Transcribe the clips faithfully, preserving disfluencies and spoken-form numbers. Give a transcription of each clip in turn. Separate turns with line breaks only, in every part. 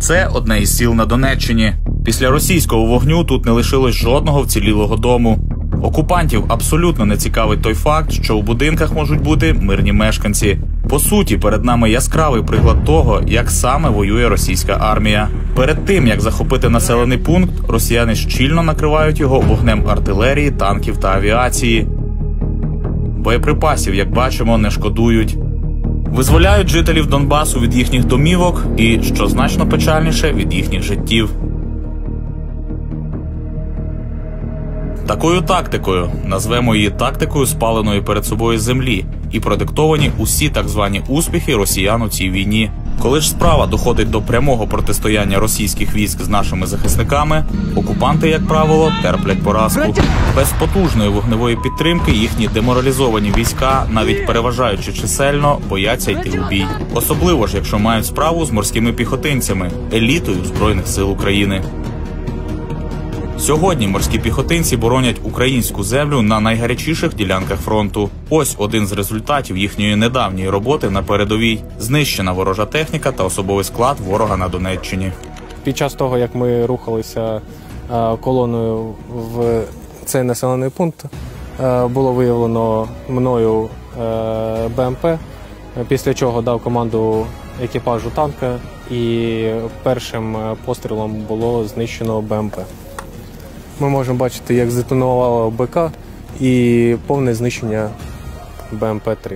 Це одне із сіл на Донеччині. Після російського вогню тут не лишилось жодного вцілілого дому. Окупантів абсолютно не цікавить той факт, що у будинках можуть бути мирні мешканці. По суті, перед нами яскравий приклад того, як саме воює російська армія. Перед тим, як захопити населений пункт, росіяни щільно накривають його вогнем артилерії, танків та авіації. Боєприпасів, як бачимо, не шкодують. Визволяють жителів Донбасу від їхніх домівок і, що значно печальніше, від їхніх життів. Такою тактикою, назвемо її тактикою спаленої перед собою землі, і продиктовані усі так звані успіхи росіян у цій війні. Коли ж справа доходить до прямого протистояння російських військ з нашими захисниками, окупанти, як правило, терплять поразку. Без потужної вогневої підтримки їхні деморалізовані війська, навіть переважаючи чисельно, бояться йти у бій. Особливо ж, якщо мають справу з морськими піхотинцями, елітою Збройних сил України. Сьогодні морські піхотинці боронять українську землю на найгарячіших ділянках фронту. Ось один з результатів їхньої недавньої роботи на передовій – знищена ворожа техніка та особовий склад ворога на Донеччині.
Під час того, як ми рухалися колоною в цей населений пункт, було виявлено мною БМП, після чого дав команду екіпажу танка і першим пострілом було знищено БМП. Ми можемо бачити, як здетонувало БК і повне знищення БМП три.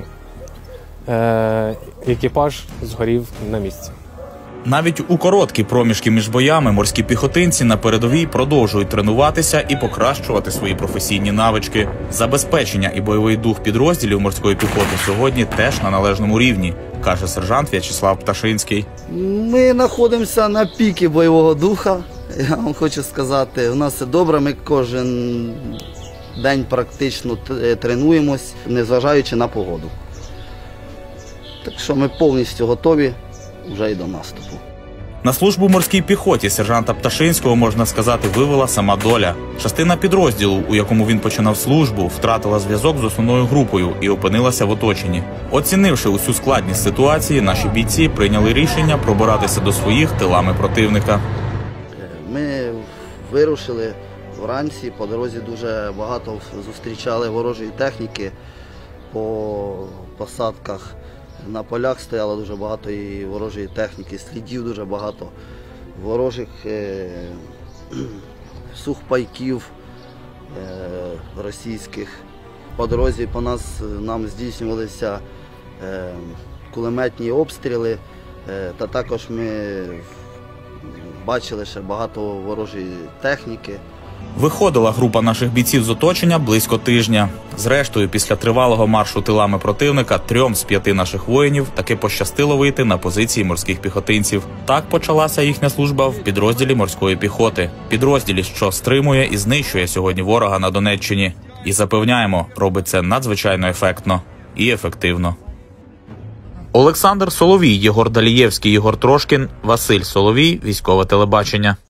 Е, екіпаж згорів на місці.
Навіть у короткі проміжки між боями морські піхотинці на передовій продовжують тренуватися і покращувати свої професійні навички. Забезпечення і бойовий дух підрозділів морської піхоти сьогодні теж на належному рівні, каже сержант В'ячеслав Пташинський.
Ми знаходимося на піки бойового духа. Я вам хочу сказати, у нас все добре, ми кожен день практично тренуємось, незважаючи на погоду. Так що ми повністю готові вже і до наступу.
На службу морській піхоті сержанта Пташинського, можна сказати, вивела сама доля. Частина підрозділу, у якому він починав службу, втратила зв'язок з основною групою і опинилася в оточенні. Оцінивши усю складність ситуації, наші бійці прийняли рішення пробиратися до своїх тилами противника.
Ми вирушили вранці, по дорозі дуже багато зустрічали ворожої техніки, по посадках на полях стояло дуже багато і ворожої техніки, слідів дуже багато, ворожих е, сухпайків е, російських. По дорозі по нас, нам здійснювалися е, кулеметні обстріли, е, та також ми бачили ще багато ворожої техніки.
Виходила група наших бійців з оточення близько тижня. Зрештою, після тривалого маршу тилами противника, трьом з п'яти наших воїнів таки пощастило вийти на позиції морських піхотинців. Так почалася їхня служба в підрозділі морської піхоти. Підрозділі, що стримує і знищує сьогодні ворога на Донеччині. І запевняємо, робить це надзвичайно ефектно і ефективно. Олександр Соловій, Єгор Далієвський, Єгор Трошкін, Василь Соловій, Військове телебачення.